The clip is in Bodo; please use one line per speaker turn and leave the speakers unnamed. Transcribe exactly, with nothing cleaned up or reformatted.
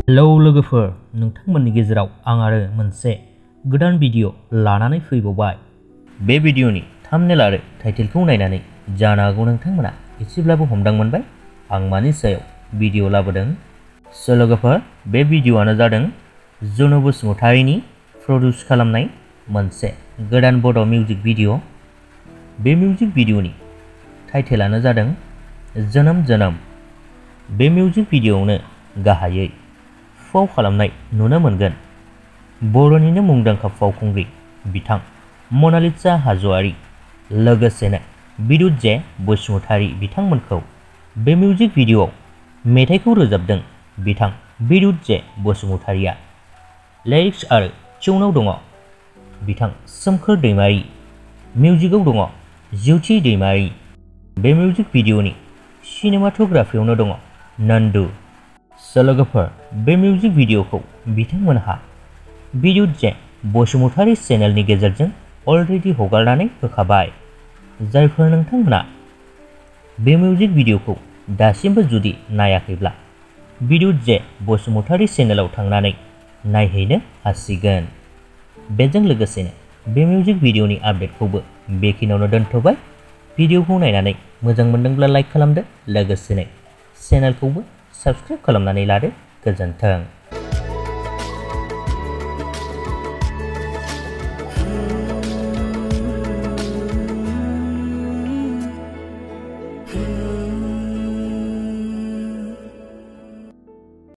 हेलौ लोगोफोर, नोंथांमोननि गेजेराव आं आरो मोनसे गोदान भिडिअ लानानै फैबावबाय। बे भिडिअनि थाम्बनेल आरो टाइटेलखौ नायनानै जानो हागौ नोंथांमोना एसेब्लाबो हमदां मोनबाय आं मानि सायाव भिडिअ लाबोदों। स' लोगोफोर, बे भिडिअआनो जादों जुनु बसुमतारीनि प्रडिउस खालामनाय मोनसे गोदान बड' मिउजिक भिडिअ। बे मिउजिक भिडिअनि टाइटेलानो जादों जोनोम जोनोम। बे मिउजिक भिडिअआवनो गाहायै फाव खालामनाय नुनो मोनगोन बर'निनो मुंदांखा फावखुंग्रि बिथां मनालिसा हाज'वारी लोगोसेनो बिद्युत जे बसुमतारी बिथांमोनखौ। बे मिउजिक भिडिअआव मेथाइखौ रोजाबदों बिथां बिद्युत जे बसुमतारीया। लिरिक्स आरो टिउनाव दङ बिथां सोमखोर दैमारी, मिउजिकआव दङ ज्योति दैमारी। बे मिउजिक भिडिअनि सिनेमाट'ग्राफियावनो दङ नन्दु। स' लोगोफोर, बे मिउजिक भिडिअखौ बिथांमोनहा बिद्युत जे बसुमतारी चेनेलनि गेजेरजों अलरेडि हगारनानै होखाबाय। जायफोर नोंथांमोना बे मिउजिक भिडिअखौ दासिमबो जुदि नायाखैब्ला बिद्युत जे बसुमतारी चेनेलाव थांनानै नायहैनो हासिगोन। बेजों लोगोसेनो बे मिउजिक भिडिअनि आपडेटखौबो बेखिनियावनो दोनथ'बाय। भिडिअखौ नायनानै मोजां मोनदोंब्ला लाइक खालामदो, लोगोसेनो चेनेलखौबो साबस्क्राइब खालामनानै लादो। गोजोन्थों।